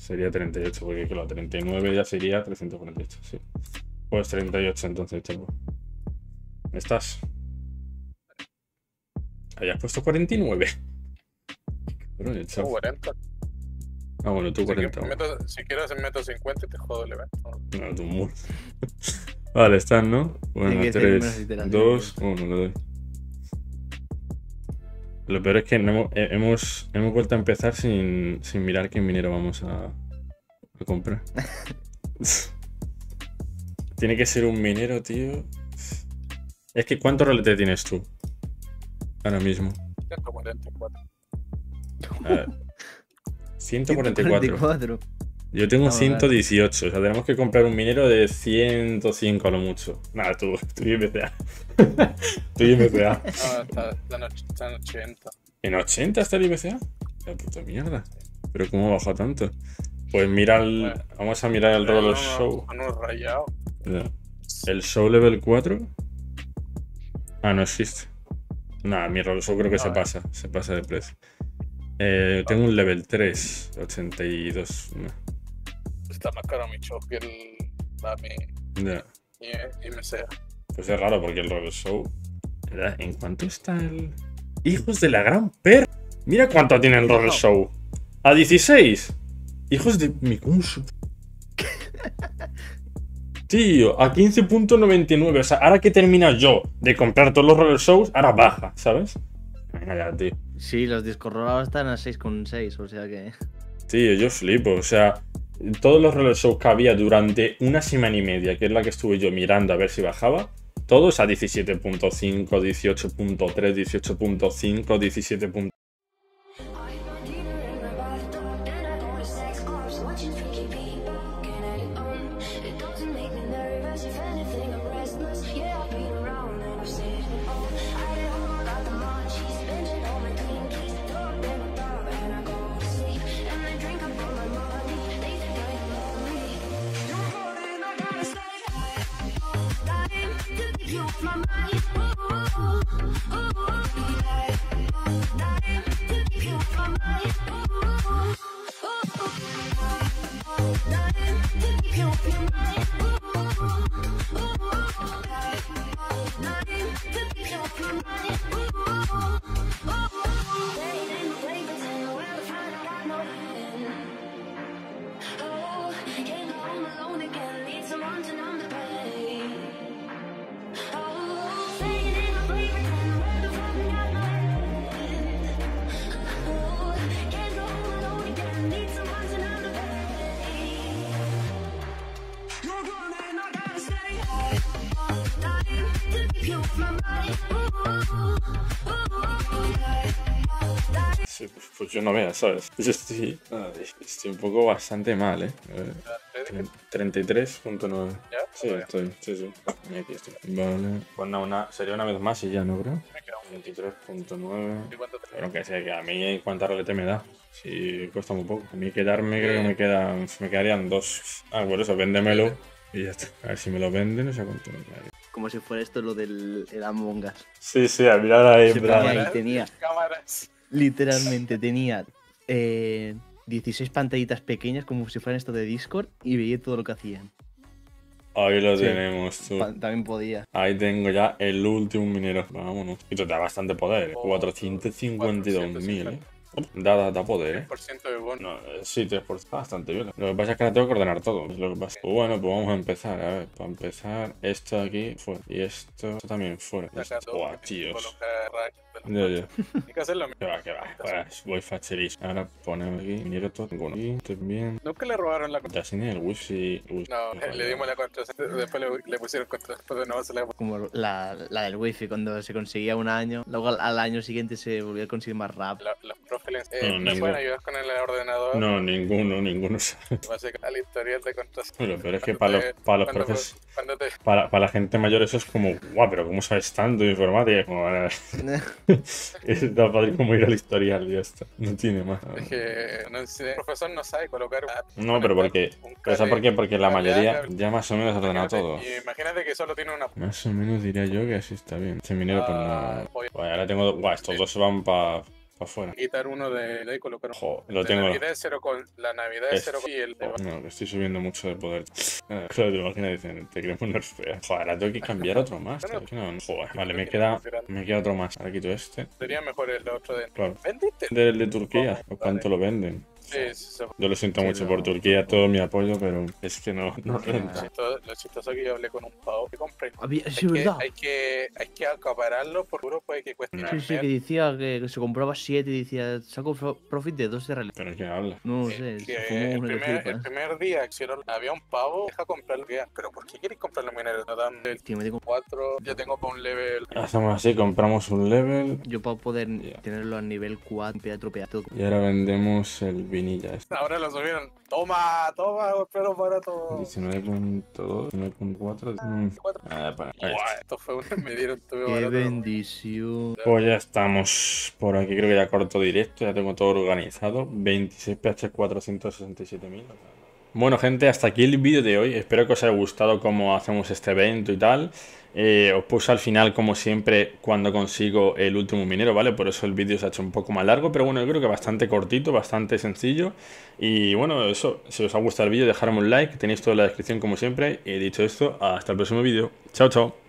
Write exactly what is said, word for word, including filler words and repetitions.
sería treinta y ocho, porque claro, treinta y nueve ya sería trescientos cuarenta y ocho, sí. Pues treinta y ocho entonces, chaval. ¿Estás? ¿Hayas puesto cuarenta y nueve? Cabrón, el chaval. cuarenta. Ah, bueno, tú Si, cuarenta. que meto, si quieres meto cincuenta y te jodo el evento. No, tú muy. Vale, están, ¿no? Bueno, tres, dos, uno, le doy. Lo peor es que no hemos, hemos, hemos vuelto a empezar sin, sin mirar qué minero vamos a, a comprar. Tiene que ser un minero, tío. Es que ¿cuánto rolete tienes tú? Ahora mismo. ciento cuarenta y cuatro. A ver. ciento cuarenta y cuatro. ciento cuarenta y cuatro. Yo tengo Vamos, ciento dieciocho. O sea, tenemos que comprar un minero de ciento cinco a lo mucho. Nada, tú, tú y M C A. Tú y M C A. No, está, está, en, está en ochenta. ¿En ochenta está el I B C A? La puta mierda. ¿Pero cómo baja tanto? Pues mira el... Bueno, vamos a mirar el Roller Show. No, no rayado. Ya. El Show Level cuatro. Ah, no existe. Nada, mi Roller Show creo que no, se eh. pasa. Se pasa de precio. Eh, ah. Tengo un Level tres. ochenta y dos. No. Está más caro mi show que el... La mi... Ya. Y, y me sea. Pues es raro porque el Roller Show... ¿Verdad? ¿En cuánto está el...? ¡Hijos de la gran perra! Mira cuánto tiene el Roller Show. ¡A dieciséis! ¡Hijos de mi curso! Tío, a quince punto noventa y nueve. O sea, ahora que termina yo de comprar todos los Roller Shows, ahora baja, ¿sabes? Venga ya, tío. Sí, los discos rolados están a seis coma seis, o sea que... Tío, yo flipo. O sea, todos los Roller Shows que había durante una semana y media, que es la que estuve yo mirando a ver si bajaba, todos a diecisiete punto cinco, dieciocho punto tres, dieciocho punto cinco, diecisiete punto cinco. Sí, pues, pues yo no veo, ¿sabes? Yo estoy, estoy un poco bastante mal, ¿eh? treinta y tres punto nueve. Sí, estoy, sí, sí. Aquí estoy. Vale. Pues no, una, sería una vez más y ya, ¿no creo? veintitrés punto nueve. Pero que sé, que a mí en cuánta rolete me da. Si cuesta muy poco. A mí quedarme creo que me quedan, me quedarían dos. Ah, por eso, véndemelo y ya está. A ver si me lo venden, no sé cuánto me quedaría. Como si fuera esto lo del el Among Us. Sí, sí, a mirar ahí, en plan. Ahí tenía, literalmente tenía eh, dieciséis pantallitas pequeñas como si fueran esto de Discord y veía todo lo que hacían. Ahí lo sí, tenemos, tú. También podía. Ahí tengo ya el último minero. Vámonos. Y te da bastante poder, ¿eh? cuatrocientos cincuenta y dos mil, ¿eh? Da, da, da poder, ¿eh? tres por ciento de bono. No, sí, tres por ciento. Bastante bien. Lo que pasa es que ahora tengo que ordenar todo. Es lo que pasa. Pues bueno, pues vamos a empezar. A ver, para empezar, esto aquí fuera. Y esto, esto también fuera. Buah, tíos. Ya, ya. Hay que hacerlo. Que va, que va. Pues voy facherísimo. Ahora ponemos aquí. Minero todo. Tengo uno aquí. Esto bien. Nunca le robaron la contraseña. Ya sin el wifi. wifi. No, no, le dimos la contraseña. Después le, le pusieron contraseña. Después de nuevo se la... Como la, la del wifi, cuando se conseguía un año. Luego al, al año siguiente se volvió a conseguir más rápido. La, los profes eh, no, ¿me pueden ayudar con el ordenador? No, ninguno, ninguno sabe. Al historial de contraseña. Pero, pero es que para los, para los profes, te... para, para la gente mayor eso es como, guau, pero ¿cómo sabes tanto de informática? Como, es tan fácil como ir al historial y ya está. No tiene más. Es que no sé, el profesor no sabe colocar. No, pero porque, pero ¿sabes por qué? Porque la mayoría ya más o menos ha ordenado todo. Y imagínate que solo tiene una. Más o menos diría yo que así está bien. Este minero, pues no. Pues ahora tengo, guau, estos dos se van para para afuera. Quitar uno de, de y colocar uno. Joder, lo de tengo. Navidad es cero con, la Navidad es cero y el de... No, que estoy subiendo mucho de poder. Eh, Claro, te imaginas, dicen, te queremos nerfear. Joder, ahora tengo que cambiar otro más. tío, que no- Joder, vale, me queda, me queda otro más. Ahora quito este. Sería mejor el otro de... Claro. ¿Vendiste? Del de Turquía. ¿O cuánto lo venden? Sí, sí, sí. Yo lo siento Sí, mucho no. por Turquía, todo mi apoyo, pero es que no, no renta. Todo- Lo chistoso es que yo hablé con un pavo que compré. Había, Hay sí, que, verdad. hay que, hay que acapararlo por duro puede que cueste. Sí, sí, que decía que se compraba siete y decía, saco pro- profit de dos de realidad. ¿Pero qué habla? No lo Eh, sé, que se fumó el, uno que primer, el flipas. primer día hicieron, había un pavo, deja comprarlo. ¿Qué? Pero ¿por qué quieres comprarlo en minero? No dan el Tío, me tengo... cuatro, yo tengo para un level. Hacemos así, compramos un level Yo para poder Ya. tenerlo a nivel cuatro, peda tropear todo. y ahora vendemos el vinilla. este. Ahora lo subieron. Toma, toma, pero para todo. diecinueve punto dos, diecinueve punto cuatro. Mm. Ah, para- ahí está. Esto fue un me dieron tuve Qué barato. bendición. Pues ya estamos por aquí, creo que ya corto directo, ya tengo todo organizado. veintiséis P H cuatrocientos sesenta y siete mil. Bueno, gente, hasta aquí el vídeo de hoy. Espero que os haya gustado cómo hacemos este evento y tal. Eh, os puse al final, como siempre, cuando consigo el último minero, ¿vale? Por eso el vídeo se ha hecho un poco más largo, pero bueno, yo creo que bastante cortito, bastante sencillo. Y bueno, eso, si os ha gustado el vídeo, dejadme un like, tenéis todo en la descripción como siempre. Y dicho esto, hasta el próximo vídeo. Chao, chao.